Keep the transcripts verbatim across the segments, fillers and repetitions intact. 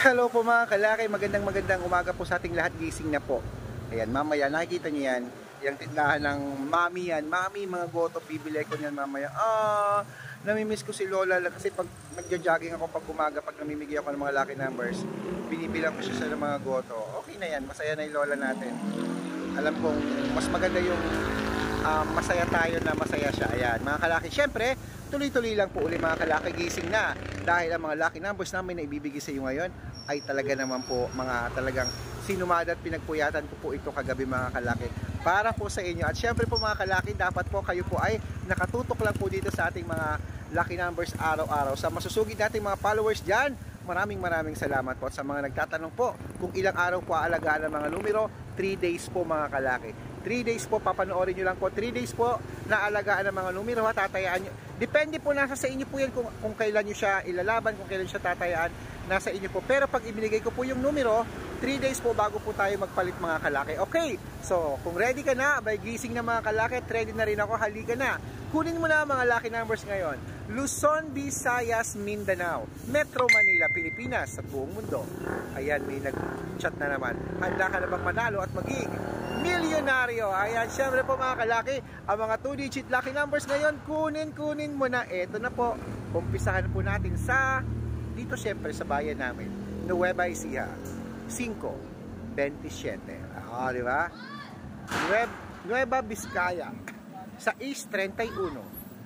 Hello po mga kalaki, magandang magandang umaga po sa ating lahat, gising na po. Ayan, mamaya nakikita niyo yan, yung tindahan ng mami yan. Mami, mga goto, bibili ko niyan mamaya. Ah, namimiss ko si Lola kasi pag nagja-jogging ako pag umaga, pag namimigay ako ng mga lucky numbers, binibilang ko siya sa mga goto. Okay na yan, masaya na yung Lola natin. Alam kong mas maganda yung um, masaya tayo na masaya siya. Ayan, mga kalaki, syempre, tuloy-tuloy lang po uli mga kalaki, gising na. Dahil ang mga lucky numbers namin na ibibigay sa iyo ngayon ay talaga naman po mga talagang sinumada at pinagpuyatan ko po ito kagabi mga kalaki para po sa inyo. At syempre po mga kalaki, dapat po kayo po ay nakatutok lang po dito sa ating mga lucky numbers araw-araw. Sa masusugid nating mga followers dyan, maraming maraming salamat po. At sa mga nagtatanong po kung ilang araw po aalagaan ng mga numero, three days po mga kalaki. three days po, papanoorin nyo lang po. three days po na alagaan ng mga numero, ha, tatayaan nyo. Depende po, nasa sa inyo po yan kung, kung kailan nyo siya ilalaban, kung kailan siya tatayaan, nasa inyo po. Pero pag ibinigay ko po yung numero, three days po bago po tayo magpalit mga kalaki. Okay, so kung ready ka na, by gising na mga kalaki, ready na rin ako, halika na. Kunin mo na mga lucky numbers ngayon. Luzon, Visayas, Mindanao, Metro Manila, Pilipinas, sa buong mundo. Ayan, may nag-chat na naman. Handa ka na bang manalo at maging milyonaryo? Ayan, syempre po mga kalaki, ang mga two digit lucky numbers ngayon, kunin, kunin mo na. Eto na po, umpisahan po natin sa, dito syempre sa bayan namin, Nueva Ecija, five twenty-seven. Ah, di ba? Nueva Vizcaya, six thirty-one.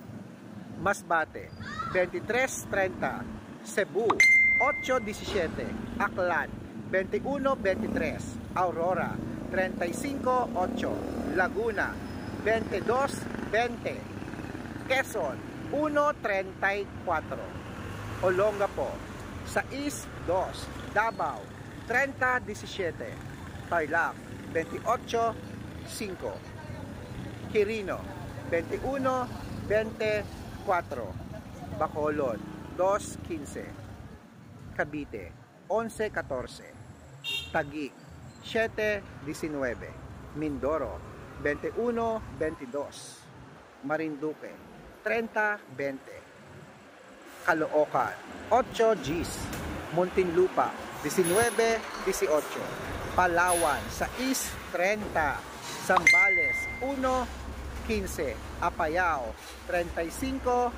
Masbate, twenty-three thirty. Cebu, eight seventeen. Aklan, twenty-one twenty-three. Aurora, thirty-five eight. Laguna, twenty-two twenty. Quezon, one thirty-four. Olongapo, six two. Davao, thirty seventeen. Tarlac, twenty-eight five. Quirino, twenty-one twenty-four. Bacolod, two fifteen. Cavite, eleven fourteen. Taguig, seven nineteen. Mindoro, twenty-one twenty-two. Marinduque, thirty twenty. Caloocan, eight Gs. Muntinlupa, nineteen eighteen. Palawan, six thirty. Zambales, one fifteen. Apayao, thirty-five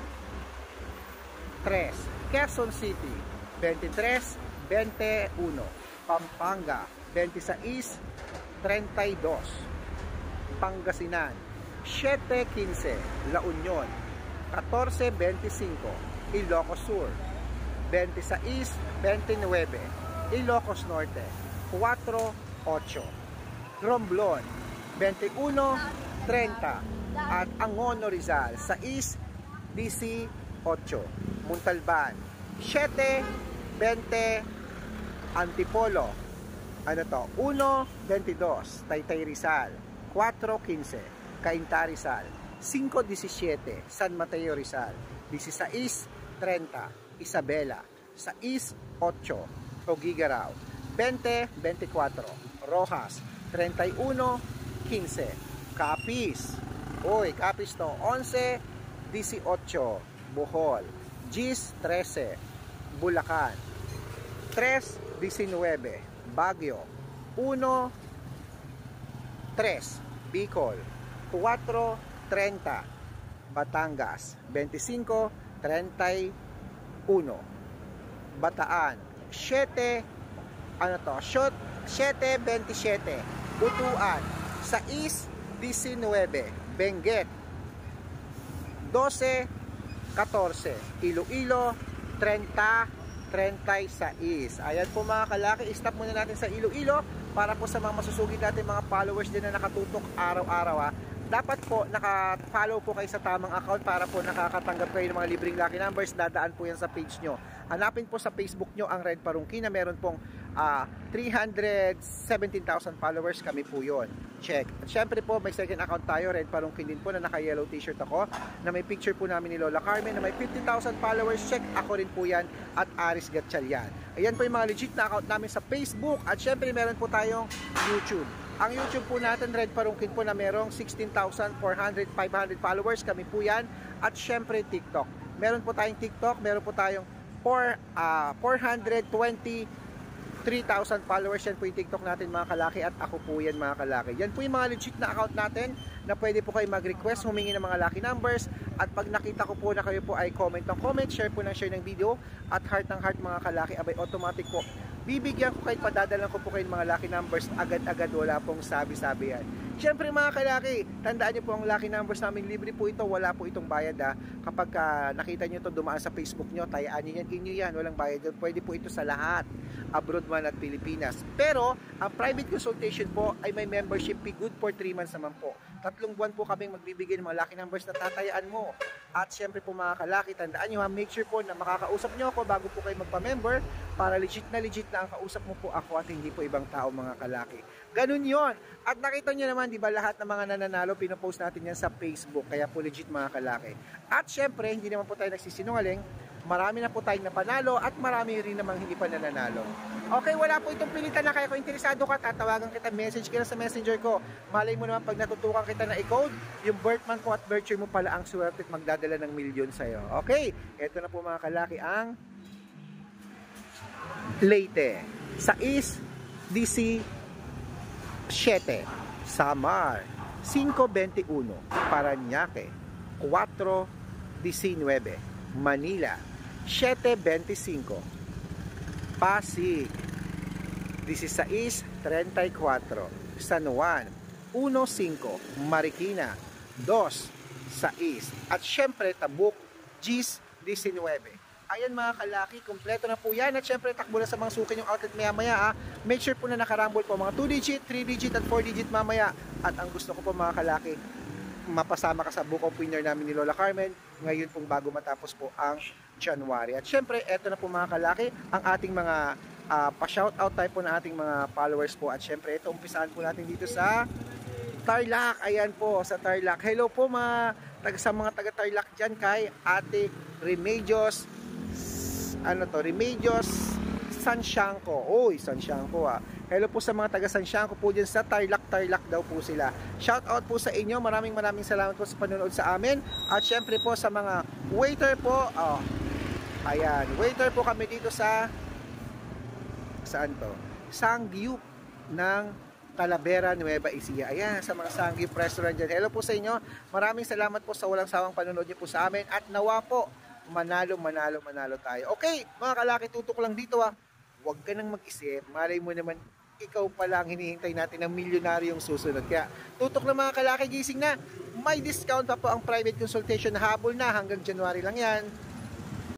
three. Quezon City, twenty-three twenty-one. Pampanga, twenty-six thirty-two. Pangasinan, seven fifteen. La Union, fourteen twenty-five. Ilocos Sur, twenty-six twenty-nine. Ilocos Norte, four eight. Romblon, twenty-one thirty. At Angono Rizal, six eighteen. Montalban, seven twenty. Antipolo, ano to, one twenty-two. Taytay Rizal, four fifteen. Cainta Rizal, five seventeen. San Mateo Rizal, sixteen thirty. Isabela, six eight. Tuguegarao, twenty twenty-four. Rojas, thirty-one fifteen. Capiz, oy, Capiz to, eleven eighteen. Bohol, Gs thirteen. Bulacan, three nineteen. Baguio, one three. Bicol, four thirty. Batangas, twenty-five thirty-one. Bataan, seven ano to, shot, seven twenty-seven. Butuan, six nineteen. Benguet, twelve fourteen. Iloilo, thirty thirty-six. Ayan po mga kalaki, stop muna natin sa Iloilo para po sa mga masusugid natin mga followers din na nakatutok araw-araw, ha. Dapat po naka-follow po kayo sa tamang account para po nakakatanggap kayo ng mga libreng lucky numbers. Dadaan po yan sa page nyo. Hanapin po sa Facebook nyo ang Red Parungki na meron pong uh, three hundred seventeen thousand followers. Kami po yun. Check. At syempre po may second account tayo, Red Parungki din po, na naka-yellow t-shirt ako, na may picture po namin ni Lola Carmen na may fifty thousand followers. Check. Ako rin po yan. At Aris Gatchalian. Ayan po yung mga legit na account namin sa Facebook. At syempre meron po tayong YouTube. Ang YouTube po natin, Red Parungkin po, na merong sixteen thousand four hundred, five hundred followers. Kami po yan. At syempre TikTok. Meron po tayong TikTok. Meron po tayong four, uh, four hundred twenty three thousand followers. Yan po yung TikTok natin mga kalaki, at ako po yan mga kalaki. Yan po yung mga legit na account natin na pwede po kayo mag-request, humingi ng mga lucky numbers, at pag nakita ko po na kayo po ay comment ng comment, share po ng share ng video, at heart ng heart mga kalaki, abay automatic po bibigyan ko kayo, padadalan ko po kayo ng mga lucky numbers agad-agad, wala pong sabi-sabi yan. Siyempre mga kalaki, tandaan nyo po ang lucky numbers namin, libre po ito, wala po itong bayad ha. Kapag uh, nakita nyo ito dumaan sa Facebook nyo, tayaan nyo yan, inyo yan, walang bayad. Pwede po ito sa lahat, abroad man at Pilipinas. Pero, ang private consultation po ay may membership fee, good for three months naman po. Tatlong buwan po kaming magbibigay ng mga lucky numbers na tatayaan mo. At syempre po mga kalaki, tandaan nyo ha, make sure po na makakausap nyo ako bago po kayo magpa-member, para legit na legit na ang kausap mo po ako at hindi po ibang tao mga kalaki. Ganun yon. At nakita nyo naman, di ba, lahat ng mga nananalo, pinopost natin yan sa Facebook, kaya po legit mga kalaki. At syempre, hindi naman po tayo nagsisinungaling, marami na po tayong napanalo at marami rin namang hindi pa nananalo. Okay, wala po itong pilitan na, kaya kung interesado ka, tatawagan kita, message ka na sa messenger ko. Malay mo naman pag natutukan kita na i-code, yung birth month mo at birth year mo pala ang swerte at magdadala ng milyon sa'yo. Okay, eto na po mga kalaki ang Leyte, sais seven, Samar five twenty-one, Parañaque four nineteen, Manila seven twenty-five, Pasig sixteen thirty-four, San Juan one five, Marikina two six, at syempre Tabuk ten nineteen. Ayan mga kalaki, kompleto na po yan. At syempre takbo na sa mga sukin yung outlet maya maya ha. Make sure po na nakarambol po mga two digit, three digit at four digit mamaya. At ang gusto ko po mga kalaki, mapasama ka sa book of winner namin ni Lola Carmen ngayon pong bago matapos po ang January. At syempre eto na po mga kalaki ang ating mga uh, pa-shoutout tayo po na ating mga followers po. At syempre ito, umpisahan po natin dito sa Tarlac. Ayan po sa Tarlac. Hello po mga taga, sa mga taga Tarlac dyan, kay Ate Remedios, ano to, Remedios Sanshanko. Oy, Sanshanko ah. Hello po sa mga taga Sanshanko po dyan sa Tarlac. Tarlac daw po sila. Shout out po sa inyo. Maraming maraming salamat po sa panonood sa amin. At syempre po sa mga waiter po. Oh, ayan, waiter po kami dito sa saan to? Sangyup ng Talavera, Nueva Ecija. Ayan, sa mga Sangyup restaurant dyan. Hello po sa inyo. Maraming salamat po sa walang sawang panonood niyo po sa amin. At nawa po manalo, manalo, manalo tayo. Okay, mga kalaki, tutok lang dito ah. Huwag ka nang mag-isip. Malay mo naman, ikaw pa lang hinihintay natin ng milyonaryong susunod. Kaya, tutok na mga kalaki, gising na. May discount pa po ang private consultation. Habol na, hanggang January lang yan.